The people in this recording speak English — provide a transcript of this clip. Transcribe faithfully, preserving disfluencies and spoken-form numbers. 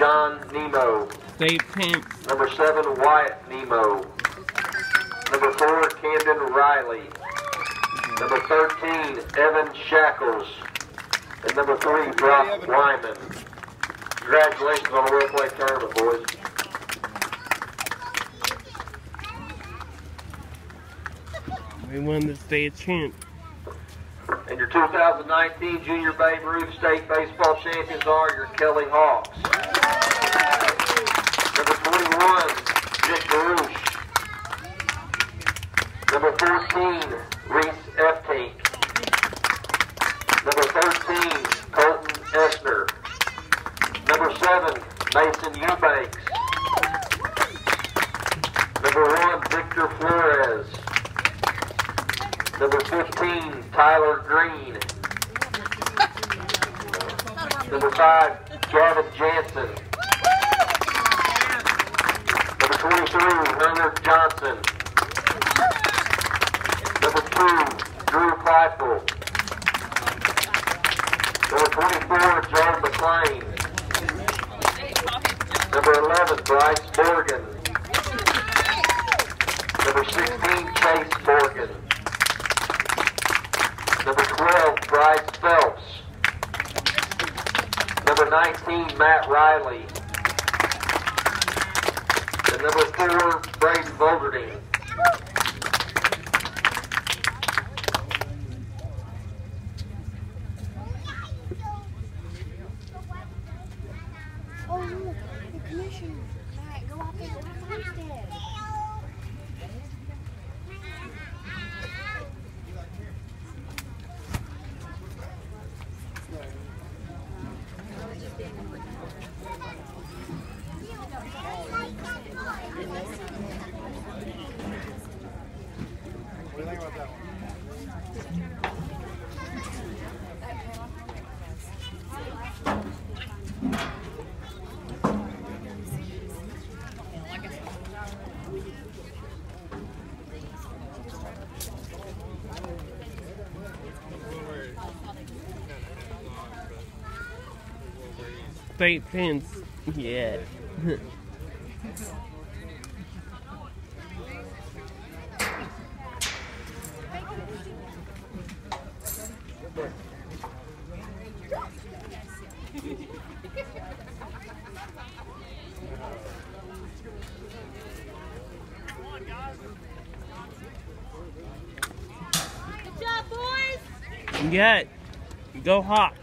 John Nemo. State Pence. Number seven, Wyatt Nemo. Number four, Camden Riley. Number thirteen, Evan Shackles. And number three, Brock Wyman. Congratulations on the Well Played tournament, boys. We won the state champ. And your two thousand nineteen Junior Babe Ruth State Baseball Champions are your Kelly Hawks. Number twenty-one, Nick Baruch. Number fourteen, Reese Eftink. Number thirteen, Colton Essner. Number seven, Mason Eubanks. Number one, Victor Flores. Number fifteen, Tyler Green. Number five, Gavin Jansen. Number twenty-three, Hunter Johnson. Number two, Drew Kleifel. Number twenty-four, Joe McLean. Number eleven, Bryce Morgan. Number sixteen, Chase Morgan. Number twelve, Bryce Phelps. Number nineteen, Matt Riley. And number four, Braden Volderding. Oh, look, the commissioner. All right, go out there and have fun instead. What do you think about that one? State Pence. Yeah. Good job, boys! Yeah. Go Hawks.